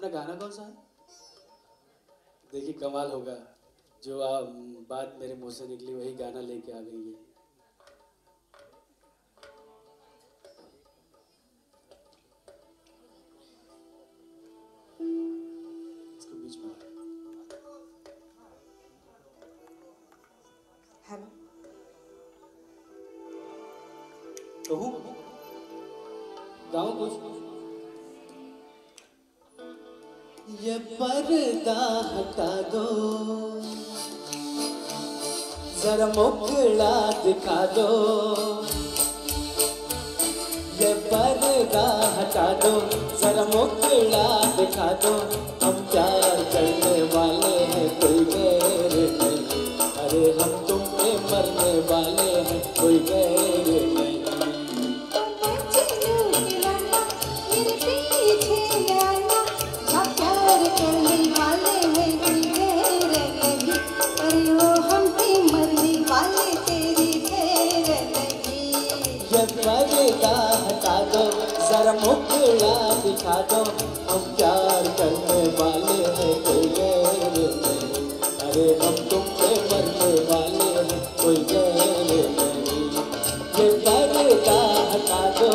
अपना गाना कौन सा है? देखिए कमाल होगा, जो बात मेरे मुंह से निकली वही गाना लेके आ गई है। इसको बीच में हेलो कहूँ गाऊं कुछ? ये पर्दा हटा दो, जरा मुखड़ा दिखा दो। ये पर्दा हटा दो, जरा मुखड़ा दिखा दो। हम प्यार करने वाले हैं, कोई गैर नहीं। अरे हम तुम पे मरने वाले हैं, कोई गैर नहीं। पर्दा हटा दो, जरा मुखड़ा दिखा दो। हम प्यार करने वाले हैं, कोई गैर नहीं। अरे हम तुम पे मरने वाले हैं, कोई गैर नहीं। ये पर्दा हटा दो।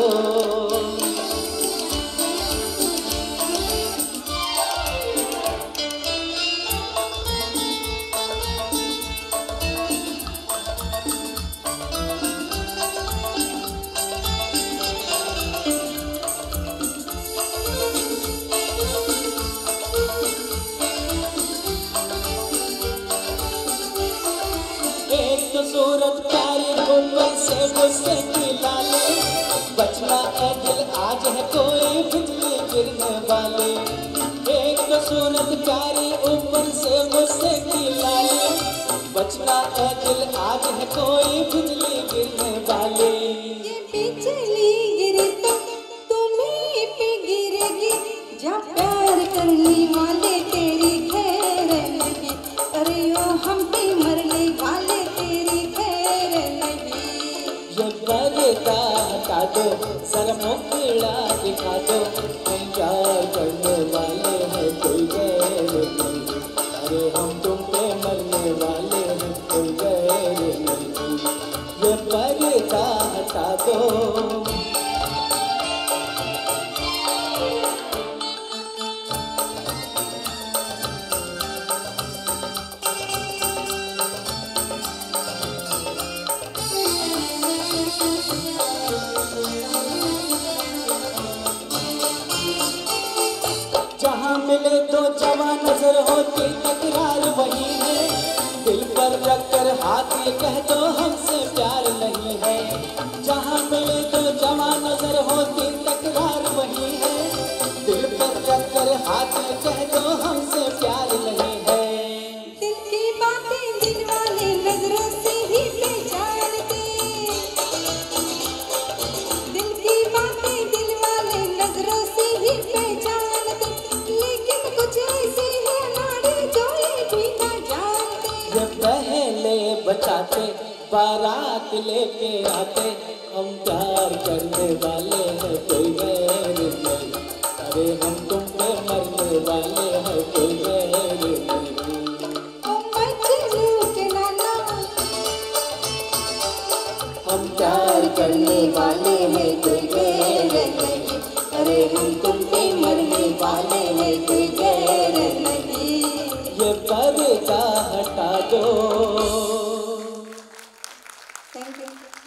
सूरत प्यारी ऊपर से गुस्से की लाले, बचना है दिल आज है कोई बिजली गिरने वाले। एक तो सूरत प्यारी ऊपर से गुस्से की लाले, बचना है दिल आज है कोई बिजली गिरने वाले। ये बिजली गिरी तो तुम्हीं पे गिरेगी, जहाँ प्यार करने वाले तेरी खैर नहीं। अरे ओ हम पे मरने वाले पर्दा हटा दो, जरा मुखड़ा दिखा दो। हम प्यार करने वाले हैं, कोई गैर नहीं। अरे हम तुम पे मरने वाले हैं, कोई गैर नहीं। ये पर्दा हटा दो। जहाँ मिले दो जवां नजर होती तकरार वही है। दिल पर रख कर हाथ ये कह दो हमसे प्यार नहीं है। जहाँ मिले दो जवां नजर होती तकरार वही है। दिल पर रख कर हाथ ये कह दो हमसे प्यार नहीं है। दिल की बातें दिल वाले नजरों से ही पहचानते, दिल की बातें दिल वाले नजरों से ही पहचानते। लेकिन कुछ ऐसे है नाड़ी जो ये भी ना जानते। ये पहले बचाते बारात लेके आते। हम प्यार करने वाले हैं, कोई गैर नहीं। अरे हम तुम पे मरने वाले हैं, कोई गैर नहीं। हम प्यार करने वाले हैं, कोई गैर नहीं। अरे हम तुम पे मरने वाले हैं, कोई गैर नहीं। ये पर्दा हटा दो। Thank you.